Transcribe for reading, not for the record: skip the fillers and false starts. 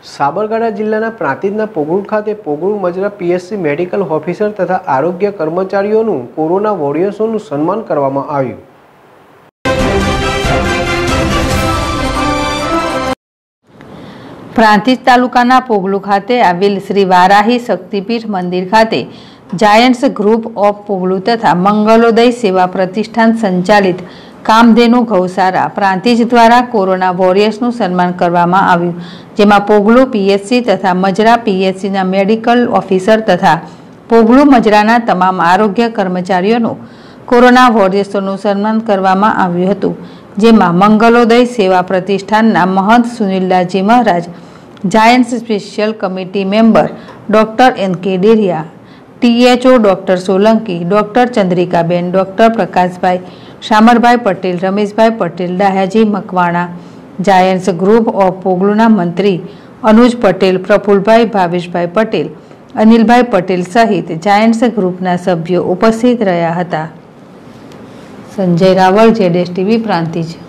સાબરકાંઠા જિલ્લાના પ્રાંતિજના પોગળુ ખાતે Pogalu Majra PSC medical officer તથા આરોગ્ય કર્મચારીઓનું કોરોના વોરિયર્સોનું સન્માન કરવામાં આવ્યું। પ્રાંતિજ તાલુકાના પોગળુ ખાતે આવેલ શ્રી વારાહી શક્તિપીઠ મંદિર ખાતે જાયન્ટ્સ ગ્રુપ ઓફ પોગળુ તથા મંગલોદય સેવા પ્રતિષ્ઠાન સંચાલિત કામધેનુ ગૌશાળા પ્રાંતિજ દ્વારા કોરોના વોરિયર્સનું સન્માન કરવામાં આવ્યું, જેમાં પોગળુ પીએચસી તથા મજરા પીએચસીના મેડિકલ ઓફિસર તથા પોગળુ મજરાના તમામ આરોગ્ય કર્મચારીઓનું કોરોના વોરિયર્સોનું સન્માન કરવામાં આવ્યું હતું, જેમાં મંગલોદય સેવા પ્રતિષ્ઠાનના મહંત Sunildasji Maharaj, Giants special committee member doctor NK. Dariya, THO doctor Solanki, doctor Chandrikaben, doctor Prakashbhai, Shamarbhai Patel, Rameshbhai Patel, Dahyaji Makwana, Giants group of પોગળુના મંત્રી અનુજ પટેલ, પ્રફુલભાઈ, ભાવેશભાઈ પટેલ, અનિલભાઈ પટેલ સહિત જાયન્ટ્સ ગ્રુપના સભ્યો ઉપસ્થિત રહ્યા હતા। સંજય રાવળ, ZSTV પ્રાંતિજ।